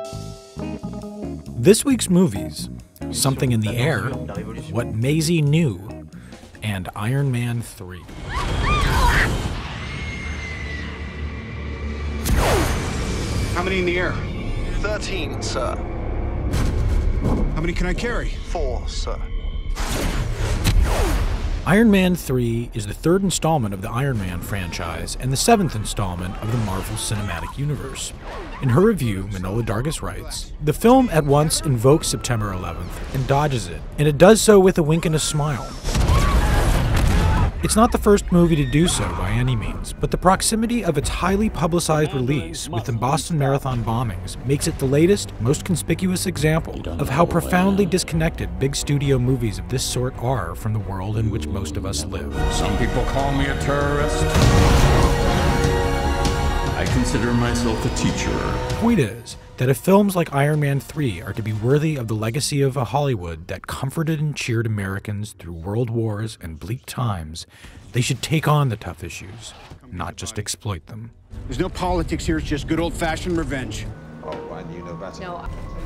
This week's movies: Something in the Air, What Maisie Knew, and Iron Man 3. How many in the air? 13, sir. How many can I carry? 4, sir. Iron Man 3 is the third installment of the Iron Man franchise and the seventh installment of the Marvel Cinematic Universe. In her review, Manohla Dargis writes, "The film at once invokes September 11th and dodges it, and it does so with a wink and a smile. It's not the first movie to do so by any means, but the proximity of its highly publicized release with the Boston Marathon bombings makes it the latest, most conspicuous example of how profoundly disconnected big studio movies of this sort are from the world in which most of us live." Some people call me a terrorist. I consider myself a teacher. The point is that if films like Iron Man 3 are to be worthy of the legacy of a Hollywood that comforted and cheered Americans through world wars and bleak times, they should take on the tough issues, not just exploit them. There's no politics here, it's just good old-fashioned revenge. Oh, Ryan, you know better. No.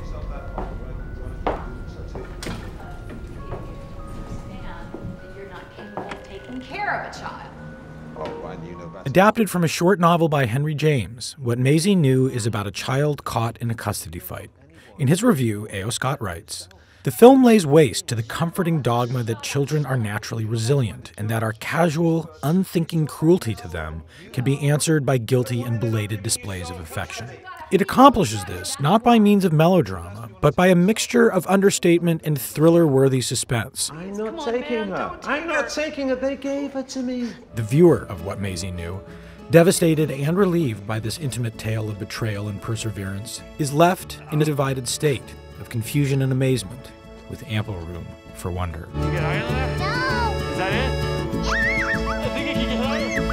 You're not capable of taking care of a child. Adapted from a short novel by Henry James, What Maisie Knew is about a child caught in a custody fight. In his review, A.O. Scott writes, "The film lays waste to the comforting dogma that children are naturally resilient and that our casual, unthinking cruelty to them can be answered by guilty and belated displays of affection. It accomplishes this not by means of melodrama, but by a mixture of understatement and thriller-worthy suspense." I'm not taking her. I'm not taking her. They gave her to me. The viewer of What Maisie Knew, devastated and relieved by this intimate tale of betrayal and perseverance, is left in a divided state of confusion and amazement, with ample room for wonder. You get higher than that? No! Is that it? I think I can get higher.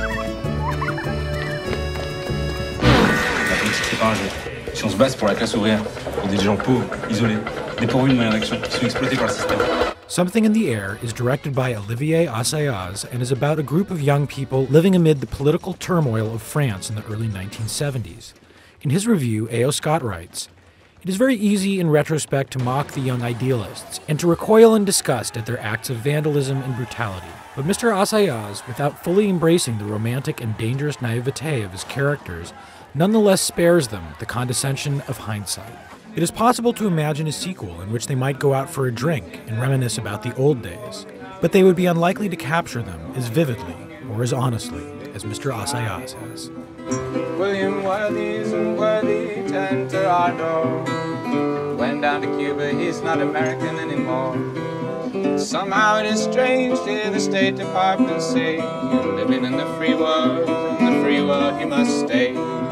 La politique c'est pas un jeu. Si on se base pour la classe ouvrière, pour des gens pauvres, isolés, dépourvus de moyens d'action, qui sont exploités par le système. Something in the Air is directed by Olivier Assayas and is about a group of young people living amid the political turmoil of France in the early 1970s. In his review, A.O. Scott writes, "It is very easy in retrospect to mock the young idealists and to recoil in disgust at their acts of vandalism and brutality. But Mr. Assayas, without fully embracing the romantic and dangerous naivete of his characters, nonetheless spares them the condescension of hindsight. It is possible to imagine a sequel in which they might go out for a drink and reminisce about the old days, but they would be unlikely to capture them as vividly or as honestly as Mr. Assayas has." William Worthy's and Worthy turned Toronto. Went down to Cuba, he's not American anymore. Somehow it is strange to hear the State Department say, "You're living in the free world he must stay."